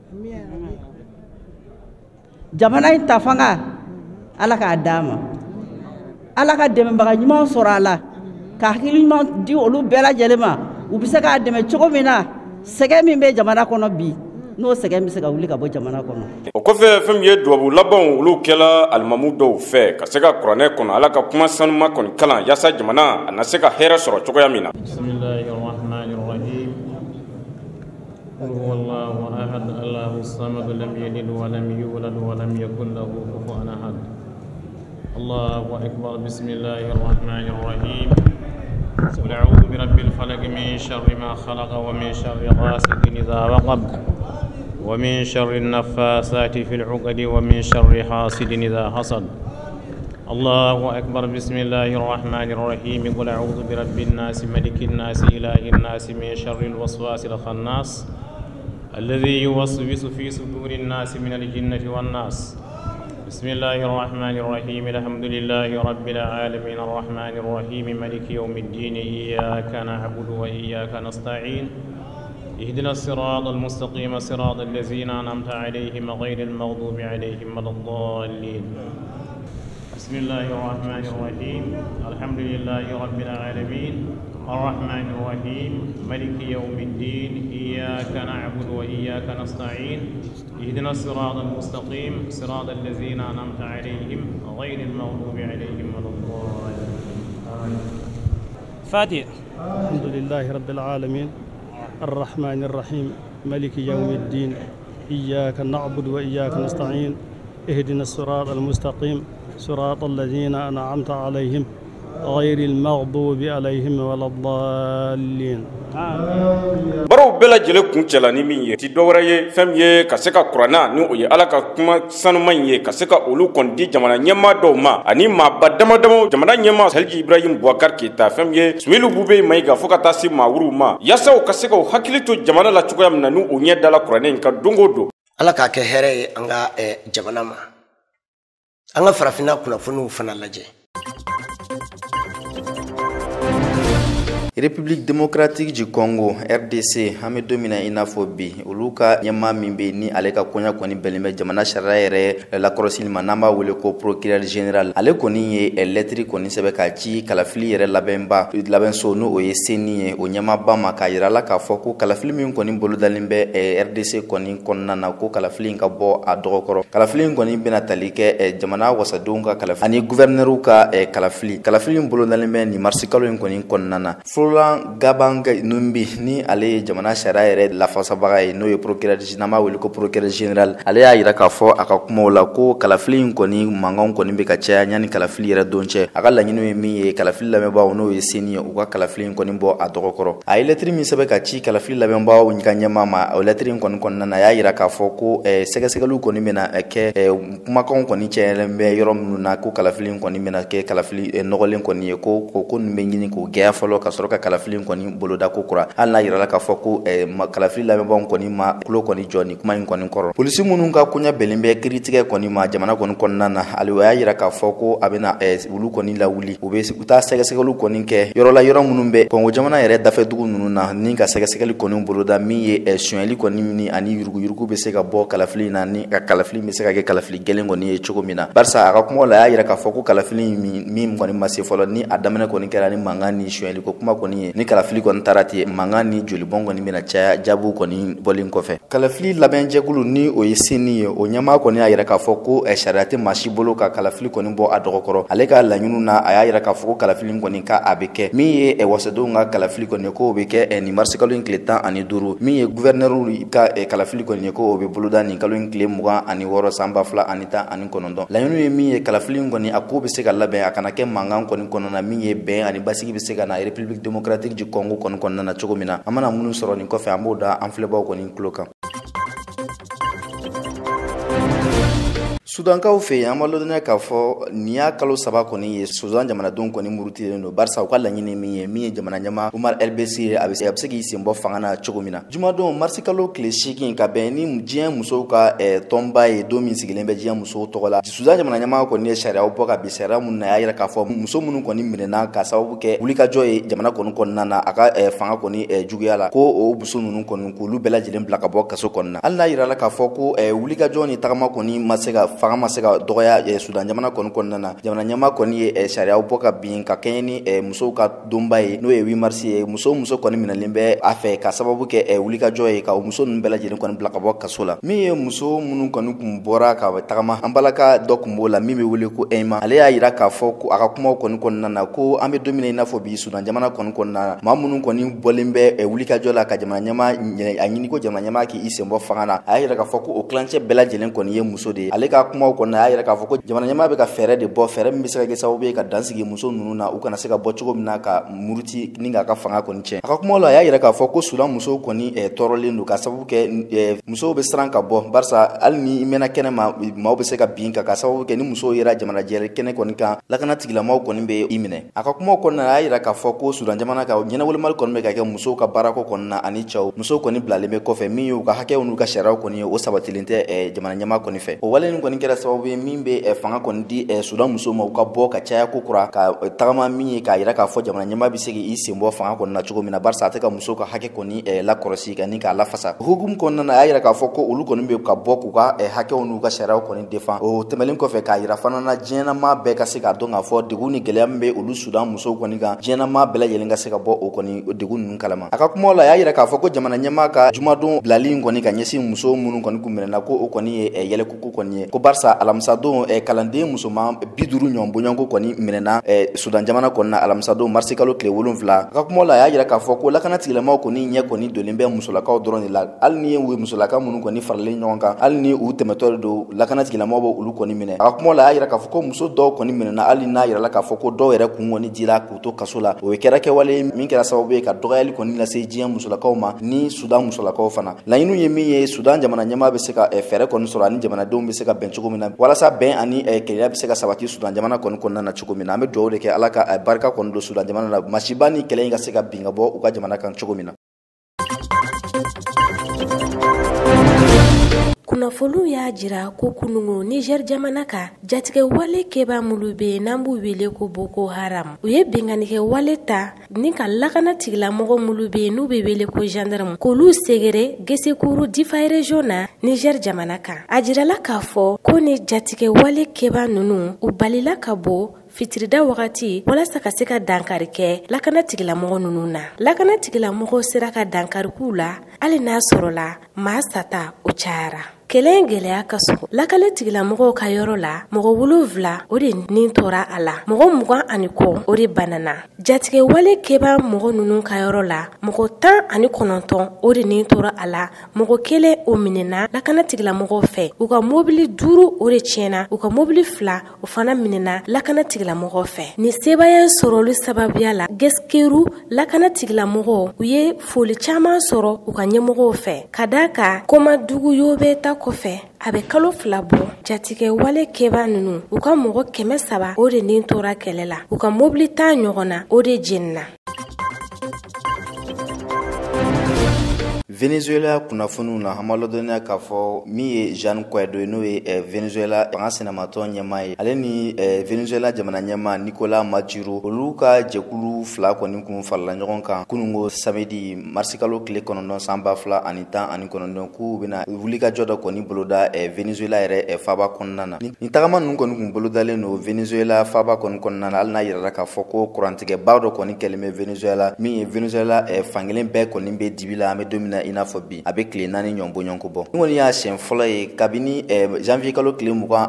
jamana in ta fanga ala k'a d'a ma ala ka dɛmɛbaga ɲuman sɔrɔ a la ka hakili ɲuman di olu bɛɛ lajɛlen ma u bɛ se k'a dɛmɛ cogo min na sɛgɛn min bɛ jamana kɔnɔ bi n'o sɛgɛn bɛ se ka wuli ka bɔ jamana kɔnɔ. o kɔfɛ fɛn min ye dubabu labanw olu kɛla alimamu dɔw fɛ ka se ka kuranɛ kɔnɔ ala ka kuma sanuma kɔni kalan yaasa jamana a na se ka hɛrɛ sɔrɔ cogoya min na. قل هو الله أحد الله الصمد لم يلد ولم يولد ولم يكن له كفوا أحد الله أكبر بسم الله الرحمن الرحيم قل أعوذ برب الفلق من شر ما خلق ومن شر غاسق إذا وقب ومن شر النفاثات في العقد ومن شر حاسد إذا حسد. الله أكبر. بسم الله الرحمن الرحيم. قل أعوذ برب الناس ملك الناس إله الناس من شر الوسواس الخناس الذي يوسوس في صدور الناس من الجنة والناس. بسم الله الرحمن الرحيم. الحمد لله رب العالمين الرحمن الرحيم مالك يوم الدين إياك نعبد وإياك نستعين اهدنا الصراط المستقيم صراط الذين أنعمت عليهم غير المغضوب عليهم ولا الضالين. بسم الله الرحمن الرحيم. الحمد لله رب العالمين الرحمن الرحيم مالك يوم الدين إياك نعبد وإياك نستعين اهدنا الصراط المستقيم صراط الذين أنعمت عليهم غير المغضوب عليهم ولا الضالين. فاتحة. الحمد لله رب العالمين الرحمن الرحيم مالك يوم الدين إياك نعبد وإياك نستعين اهدنا الصراط المستقيم صراط الذين أنعمت عليهم غير المغضوب عليهم ولا الضالين. baro bela jele kun cɛla ni min ye ti dɔwɛrɛ ye fɛn ye ka se ka kuranna ni o ye ala ka kuma sanuman ye ka se ka olu kɔni di jamana ɲɛma dɔw ma ani maaba dama dama jamana ɲɛma Salji Ibrahim Boubacar Keita fɛn ye Suwelu Bube Mayiga fo ka taa se maawuruw ma yaasa u ka se ka hakili to jamana la cogoya min na ni o ɲɛ dala kuranɛ in ka don o don. ala k'a kɛ hɛrɛ ye an ka jamana ma an ka farafinna kunnafoniw fana lajɛ. République démocratique du Congo RDC an bɛ don min na i n'a fɔ bi olu ka ɲɛmaa min bɛ ni ale ka koɲa kɔni bɛnnen bɛ jamana sariya yɛrɛ lakɔlɔsili ma n'an b'a wele ko procureur général ale kɔni ye lɛtiri kɔni sɛbɛn k'a ci kalafili yɛrɛ labɛnso n'o ye seni ye o ɲɛmaaba ma k'a yira la k'a fɔ ko kalafili min kɔni bolodalen bɛ RDC kɔni kɔnɔna na ko kalafili in ka bɔ a dɔgɔkɔrɔ. Kalafili in kɔni bɛna tali kɛ jamana wasadenw ka kalafili ani gouverneur ka kalafili in bolodalen bɛ nin marisi kalo in kɔni kɔnɔna na. Roland Gabanga Numbi ni ale ye jamana sariya yɛrɛ lafasabaga ye n'o ye procureur n'an wele ko procureur général ale y'a yira k'a fɔ a ka kumaw la ko kalafili in kɔni mankanw kɔni bɛ ka caya yanni kalafili yɛrɛ don cɛ a ka laɲini ye min ye kalafili lamɛnbaaw n'o ye seni ye u ka kalafili in kɔni bɔ a dɔgɔkɔrɔ. A ye lɛtiri min sɛbɛn ka ci kalafili lamɛnbaaw ka ɲɛmaa ma o lɛtiri in kɔni kɔnɔna na a y'a yira k'a fɔ ko sɛgɛsɛgɛliw kɔni bɛna kɛ kumakanw kɔni cɛyɛlen bɛ yɔrɔ minnu na ko kalafili in kɔni bɛna kɛ kalafili nɔgɔlen kɔni ye ko ninnu bɛ ɲini k'o gɛya fɔlɔ ka sɔrɔ ka kalafili kɔni boloda ko kura hali n'a yirala k'a fɔ ko kalafili lamɛnbaaw kɔni ma tulo kɔni jɔ ni kuma in kɔni kɔrɔ. Polisi minnu ka koɲa bɛnnen bɛ kiiritigɛ kɔni ma jamana kɔni kɔnɔna na ale y'a yira k'a fɔ ko a bɛna olu kɔni lawuli u bɛ taa sɛgɛsɛgɛliw kɔni kɛ yɔrɔ la yɔrɔ minnu bɛ Kongo jamana yɛrɛ dafɛ dugu ninnu na ni ka sɛgɛsɛgɛli kɔni boloda min ye sonyɛli kɔni ni ani yuruguyurugu bɛ se ka bɔ kalafili na ni ka kalafili bɛ se ka kɛ kalafili gɛlɛn kɔni ye cogo min na. Barisa a ka kumaw la a y'a yira k'a fɔ ko kalafili min kɔni ma se fɔlɔ ni a daminɛ kɔni kɛra ni mankan ni sonyɛli ko kuma kɔni ye ni kalafili kɔni taara ten mankan ni jolibɔn kɔni bɛna caya jaabiw kɔni bɔlen kɔfɛ. Kalafili labɛnjɛkulu ni o ye seni ye o ɲɛmaa kɔni y'a yira k'a fɔ ko sariya tɛ maa si bolo ka kalafili kɔni bɔ a dɔgɔkɔrɔ. Ale ka laɲiniw na a y'a yira k'a fɔ ko kalafili kɔni ka a bɛ kɛ min ye wasadenw ka kalafili kɔni ye ko o bɛ kɛ nin marisi kalo in tile 15 min ye gouverneur ka kalafili kɔni ye ko o bɛ boloda nin kalo in tile 26 san 2019. Laɲiniw ye min ye kalafili kɔni a ko bɛ se ka labɛn a kana kɛ mankan kɔni kɔnɔna min ye bɛn ani basigi bɛ se ka na République démocratique du Congo kɔni kɔnɔna na cogo min na an mana minnu sɔrɔ nin kɔfɛ an b'o da an filɛbaw kɔni tulo kan. Sudankaw fɛ yen an b'a lɔdɔnya k'a fɔ nin y'a kalo 3 kɔni ye Sudan jamanadenw kɔni murutilen don barisa u ka laɲini min ye jamana ɲɛmaa Umar El-Bashir ye a bɛ se k'i sen bɔ fanga na cogo min na. Jumadon marisi kalo tile 8 ka bɛn ni diɲɛ musow ka tɔnba ye don min sigilen bɛ diɲɛ musow tɔgɔ la. Sudan jamana ɲɛmaa kɔni ye sariyaw bɔ ka bin sariya minnu na a y'a yira k'a fɔ muso minnu kɔni minɛna ka sababu kɛ wulikajɔ ye jamana kɔni kɔnɔna na a ka fanga kɔni juguya la ko o muso ninnu kɔni k'olu bɛɛ lajɛlen bila ka bɔ kaso kɔnɔna na. Hali n'a yirala k'a fɔ ko wulikajɔ ni tagama kɔni fanga ma se ka dɔgɔya Sudan jamana kɔni kɔnɔna na jamana ɲɛmaa kɔni ye sariyaw bɔ ka bin ka kɛɲɛ ni musow ka donba ye n'o ye 8 mars ye muso kɔni minɛlen bɛ a fɛ ka sababu kɛ wulikajɔ ye ka muso ninnu bɛɛ lajɛlen kɔni bila ka bɔ kaso la. Min ye muso minnu kɔni kun bɔra ka tagama an balaka dɔ kun b'o la min bɛ wele ko Eyma ale y'a yira k'a fɔ ko a ka kumaw kɔni kɔnɔna na ko an bɛ don min na i n'a fɔ bi Sudan jamana kɔni kɔnɔna na maa minnu kɔni bɔlen bɛ wulikajɔ la ka jamana ɲɛmaa a ɲini ko jamana ɲɛmaa k'i sen bɔ fanga na a y'a yira k'a fɔ ko o kilancɛ bɛɛ lajɛlen kɔni ye muso de ye ale ka kumaw kɔnɔna a y'a yira k'a fɔ ko jamana ɲɛmaa bɛ ka fɛɛrɛ de bɔ fɛɛrɛ min bɛ se ka kɛ sababu ye ka dansigi muso ninnu na u kana se ka bɔ cogo min na ka muruti ni k'a ka fanga kɔni tiɲɛ. A ka kumaw la a y'a yira k'a fɔ ko Sudan musow kɔni tɔɔrɔlen don ka sababu kɛ musow bɛ siran ka bɔ barisa hali ni i mɛnna kɛnɛ ma maaw bɛ se ka bin ka sababu kɛ ni musow yera jamana jɛre kɛnɛ kɔni kan lakana tigilamaw kɔni bɛ i minɛ. A ka kumaw kɔnɔna a y'a yira k'a fɔ ko Sudan jamana ka ɲɛnawolomali kɔni bɛ ka kɛ musow ka baarako kɔnɔna ani cɛw musow kɔni bilalen bɛ kɔfɛ min y'u ka hakɛw n'u ka sariyaw kɔni ye o sabatilen tɛ jamana ɲɛmaa kɔni fɛ. O wale nin kɔni kɛra sababu ye min bɛ fanga kɔni di Sudan musow ma u ka bɔ ka caya ko kura ka tagama min ye k'a yira k'a fɔ jamana ɲɛmaa bɛ se k'i sen bɔ fanga kɔnɔna cogo min na barisa a tɛ ka musow ka hakɛ kɔni lakɔlɔsi ka ni k'a lafasa. Hukumu kɔnɔna a y'a yira k'a fɔ ko olu kɔni bɛ ka bɔ k'u ka hakɛw n'u ka sariyaw kɔni défend. O tɛmɛlen kɔfɛ k'a yira fana na diɲɛnama bɛɛ ka se k'a dɔn k'a fɔ degun ni gɛlɛya min bɛ olu Sudan musow kɔni kan diɲɛnama bɛɛ lajɛlen ka se ka bɔ o kɔni degun ninnu kalama. A ka kumaw la a y'a yira k'a fɔ ko jamana ɲɛmaa ka jumadon bilali kɔni ka ɲɛsin musow minnu kɔni kun minɛna ko o kɔni ye yɛlɛkuku kɔni ye ko barisa alamisadon kalanden musoman 50 ɲɔgɔn bɔɲɔgɔnko kɔni minɛna Sudan jamana kɔnɔna alamisadon marisi kalo tile 7. A ka kumaw la a y'a yira k'a fɔ ko lakana tigilamaw kɔni ɲɛ kɔni donnen bɛ musolakaw dɔrɔn de la hali ni u ye musolaka minnu kɔni faralen ɲɔgɔn kan hali ni u tɛmɛtɔ don lakana tigilamaw bɛ olu kɔni minɛ. A ka kumaw la a y'a yira k'a fɔ ko muso dɔw kɔni minɛna hali n'a yirala k'a fɔ ko dɔw yɛrɛ kun kɔni dira k'u to kaso la o ye kɛwale min kɛra sababu ye ka dɔgɔyali kɔni lase diɲɛ musolakaw ma ni Sudan musolakaw fana. Laɲiniw ye min ye Sudan jamana ɲɛmaa bɛ se ka fɛɛrɛ kɔni sɔrɔ ani jamanadenw bɛ se ka bɛn cogo min na walasa bɛn ani kelenya bɛ se ka sabati Sudan jamana kɔni kɔnɔna na cogo min na. An bɛ dugawu de kɛ Ala ka barika kɔni don Sudan jamana na masiba ni kɛlɛ in ka se ka bin ka bɔ u ka jamana kan cogo min na. Kunnafoniw y'a jira ko kunungo Niger jamana ka jatigɛ wale kɛba minnu bɛ yen n'an b'u wele ko Boko Haram u ye binganikɛ wale ta ni ka lakana tigilamɔgɔ minnu bɛ yen n'u bɛ wele ko gendarme k'olu segere Gesekuru Difa region na Niger jamana kan. A jirala k'a fɔ ko ni jatigɛ wale kɛba ninnu u balila ka bɔ fitirida wagati walasa ka se ka dankari kɛ lakana tigilamɔgɔ ninnu na. Lakana tigilamɔgɔ sera ka dankari k'u la hali n'a sɔrɔla maa sata o cayara. Kɛlɛ gɛlɛya ka so lakale tigilamɔgɔw ka yɔrɔ la mɔgɔ 7 o de nin tora a la mɔgɔ 20 o de banana. Jatigɛ wale kɛba mɔgɔ ninnu ka yɔrɔ la mɔgɔ 19 o de nin tora a la mɔgɔ 1 o minɛna lakana tigilamɔgɔw fɛ u ka mobili 5 o de tiɲɛna u ka mobili 2 o fana minɛna lakana tigilamɔgɔw fɛ. Ni sebaya sɔrɔli sababuya la Gesekuru lakana tigilamɔgɔw u ye foli caman sɔrɔ u ka ɲɛmɔgɔw fɛ ka d'a kan Komadugu Yobe ta kɔfɛ a bɛ kalo 2 bɔ jatigɛ wale kɛba ninnu u ka mɔgɔ 300 o de nin tora kɛlɛ la u ka mobili 10 ɲɔgɔn na o de jenina. Venezuela kunnafoniw na an b'a ladɔnniya k'a fɔ min ye Jean Guaido ye n'o ye Venezuela fanga sɛnɛmatɔ ɲɛmaa ye ale ni Venezuela jamana ɲɛmaa Nicolas Maduro olu ka jɛkulu 2 kɔni kun farala ɲɔgɔn kan kunungo samedi marisi kalo tile 9 san 2019 k'u bɛna wulikajɔ dɔ kɔni boloda Venezuela yɛrɛ faaba kɔnɔna na. Ni tagama ninnu kɔni kun bolodalen don Venezuela faaba kɔni kɔnɔna na hali n'a yirala k'a fɔ ko kurantigɛba dɔ kɔni kɛlen bɛ Venezuela min ye Venezuela fankelen bɛɛ kɔni bɛ dibi la an bɛ don min na i n'a fɔ bi a bɛ tile 4 ɲɔgɔn bɔɲɔgɔnko bɔ. Ni kɔni y'a siɲɛ fɔlɔ ye kabini janvier kalo tile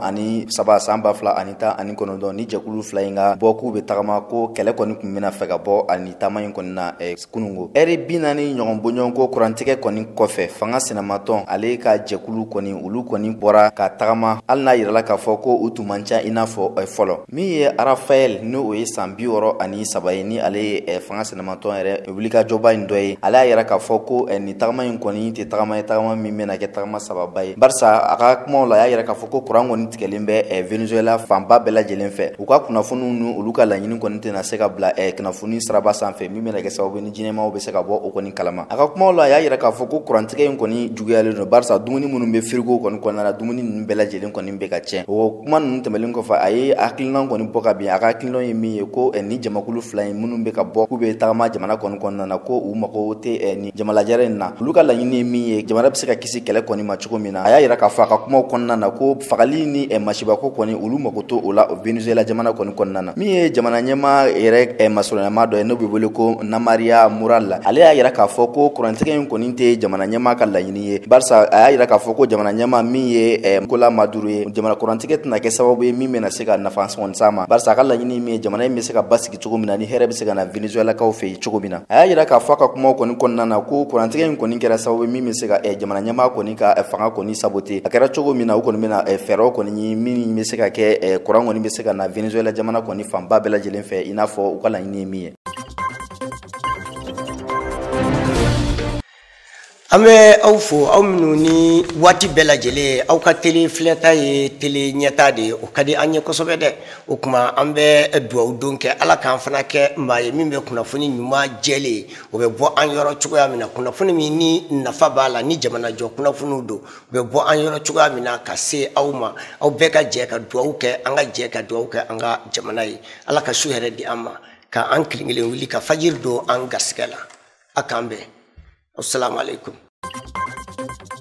27 san 2019 ni jɛkulu 2 in ka bɔ k'u bɛ tagama ko kɛlɛ kɔni kun bɛna fɛ ka bɔ ani taama in kɔni na kunungo. Ɛri 40 ɲɔgɔn bɔɲɔgɔnko kurantigɛ kɔni kɔfɛ fanga sɛnɛmatɔ ale ka jɛkulu kɔni olu kɔni bɔra ka tagama hali n'a yirala k'a fɔ ko u tun man ca i n'a fɔ fɔlɔ. Min ye Rafael n'o ye san 63 ye ni ale ye fanga sɛnɛmatɔ yɛrɛ wulikajɔba in dɔ ye ale y'a yira k'a fɔ ko ni tagama in kɔni tɛ tagama min bɛna kɛ tagama sababa ye barisa a ka kumaw la a y'a yira k'a fɔ ko kuran kɔni tigɛlen bɛ Venezuela fanba bɛɛ lajɛlen fɛ u ka kunnafoniw ni olu ka laɲini kɔni tɛna se ka bila kunnafoni siraba sanfɛ min bɛna kɛ sababu ni jinɛmaw bɛ se ka bɔ o kɔni kalama. A ka kumaw la a y'a yira k'a fɔ ko kurantigɛ in kɔni juguyalen don barisa dumuni minnu bɛ frigo kɔni kɔnɔna na dumuni ninnu bɛɛ lajɛlen kɔni bɛ ka tiɲɛ. O kuma ninnu tɛmɛlen kɔfɛ a ye hakilina kɔni bɔ ka bin a ka hakilina ye min ye ko ni jamakulu 2 in minnu bɛ ka bɔ k'u bɛ tagama jamana kɔni kɔnɔna na ko u mago tɛ ni jamalajɛrɛ in na olu ka laɲini ye min ye jamana bɛ se ka kisi kɛlɛ kɔni ma cogo min na a y'a yira k'a fɔ a ka kumaw kɔnɔna na ko fagali ni masibako kɔni olu mago to o la Venezuela jamana kɔni kɔnɔna na. Min ye jamana ɲɛmaa yɛrɛ masurunama dɔ ye n'o bɛ wele ko Namaria Mural ale y'a yira k'a fɔ ko kurantigɛ in kɔni tɛ jamana ɲɛmaa ka laɲini ye barisa a y'a yira k'a fɔ ko jamana ɲɛmaa min ye Nicolas Maduro ye jamana kurantigɛ tɛna kɛ sababu ye min bɛna se ka nafa kɔni s'a ma barisa a ka laɲini min ye jamana in bɛ se ka basigi cogo min na ni hɛrɛ bɛ se ka na Venezuelakaw fɛ yen cogo min na. A y'a yira k'a fɔ a ka kumaw kɔni kɔnɔna na ko kurantigɛ in in kɔni kɛra sababu min bɛ se ka jamana ɲɛmaa kɔni ka fanga kɔni sabote a kɛra cogo min na u kɔni bɛna fɛɛrɛw kɔni ɲini min bɛ se ka kɛ kuran kɔni bɛ se ka na Venezuela jamana kɔni fanba bɛɛ lajɛlen fɛ i n'a fɔ u ka laɲini ye min ye. Ame aw fo aw minnu ni waati bɛɛ lajɛlen aw ka tele filɛta ye tele ɲɛta de o ka di an ye kosɛbɛ dɛ o kuma an bɛ duwawu don kɛ Ala k'an fana kɛ maa ye min bɛ kunnafoni ɲuman jɛlen o bɛ bɔ an yɔrɔ cogoya min na kunnafoni min ni nafa b'a la ni jamana jɔ kunnafoniw don o bɛ bɔ an yɔrɔ cogoya min na ka se aw ma aw bɛɛ ka jɛ ka duwawu kɛ an ka jɛ ka duwawu kɛ an ka jamana ye Ala ka su hɛrɛ di an ma ka an kelen wuli ka fajiri don an garisɛgɛ la a k'an bɛn assalamu alaikum.